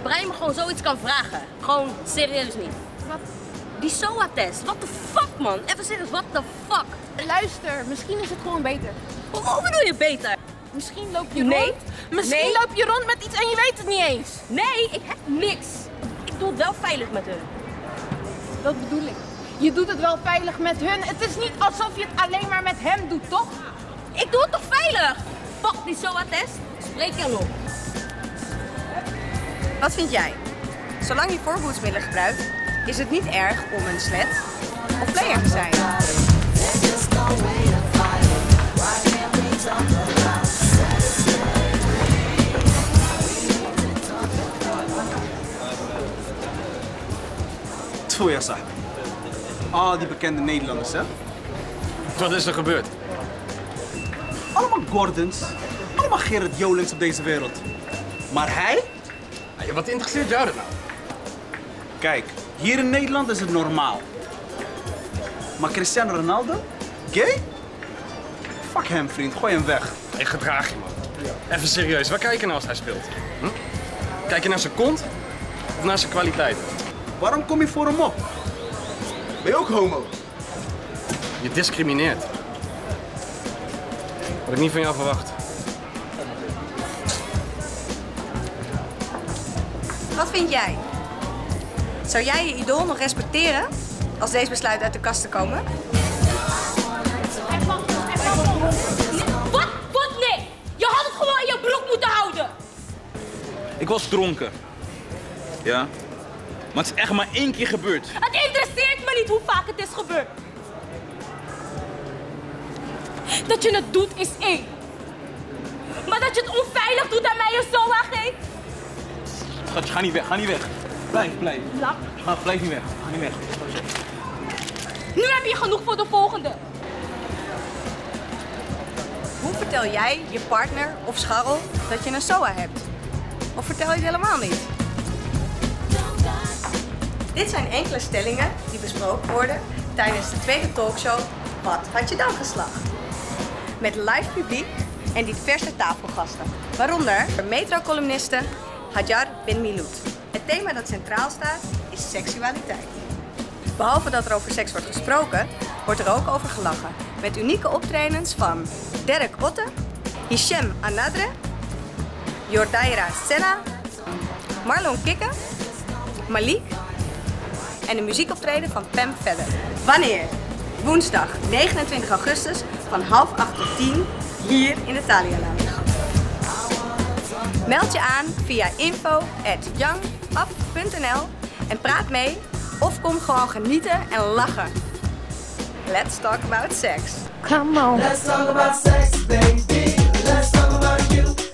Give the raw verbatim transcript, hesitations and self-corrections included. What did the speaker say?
dat Brian me gewoon zoiets kan vragen. Gewoon serieus niet. Wat? Die S O A-test, what the fuck man? Even serieus, what the fuck? Luister, misschien is het gewoon beter. Hoe, hoe bedoel je beter? Misschien loop je Nee. rond. Misschien Nee. loop je rond met iets en je weet het niet eens. Nee, ik heb niks. Ik doe het wel veilig met hun. Dat bedoel ik. Je doet het wel veilig met hun. Het is niet alsof je het alleen maar met hem doet, toch? Ik doe het toch veilig? Fuck die S O A-test. Spreek je nog. Wat vind jij? Zolang je voorboedsmiddelen gebruikt, is het niet erg om een slet of player te zijn. Tfoe, ja, sahib. Al die bekende Nederlanders, hè? Wat is er gebeurd? Allemaal Gordons, allemaal Gerrit Jolings op deze wereld. Maar hij? Ja, wat interesseert jou dat nou? Kijk, hier in Nederland is het normaal. Maar Cristiano Ronaldo? Gay? Fuck hem, vriend. Gooi hem weg. Ik gedraag je, man. Even serieus, waar kijk je nou als hij speelt? Hm? Kijk je naar zijn kont of naar zijn kwaliteiten? Waarom kom je voor hem op? Ben je ook homo? Je discrimineert. Had ik niet van jou verwacht. Wat vind jij? Zou jij je idool nog respecteren als deze besluit uit de kast te komen? Wat? Wat? Nee! Je had het gewoon in je broek moeten houden! Ik was dronken. Ja. Maar het is echt maar één keer gebeurd. Het interesseert me niet hoe vaak het is gebeurd. Dat je het doet is één. Maar dat je het onveilig doet en mij een S O A geeft? Schatje, ga niet weg, ga niet weg. Blijf, blijf. Ja. Ga, blijf niet weg, ga niet weg. Nu heb je genoeg voor de volgende. Hoe vertel jij je partner of scharrel dat je een S O A hebt? Of vertel je het helemaal niet? Dit zijn enkele stellingen die besproken worden tijdens de tweede talkshow Wat had je dan geslacht? Met live publiek en diverse tafelgasten, waaronder metro-columniste Hajar Ben Miloud. Het thema dat centraal staat is seksualiteit. Behalve dat er over seks wordt gesproken, wordt er ook over gelachen. Met unieke optredens van Derek Otte, Hichem Anadre, Jordaira Sena, Marlon Kikke, Malik en een muziekoptreden van Pam Verder. Wanneer? Woensdag negenentwintig augustus van half acht tot tien hier in de Thalia Lounge. Meld je aan via info at young af punt n l en praat mee of kom gewoon genieten en lachen. Let's talk about sex. Come on. Let's talk about sex, baby. Let's talk about you.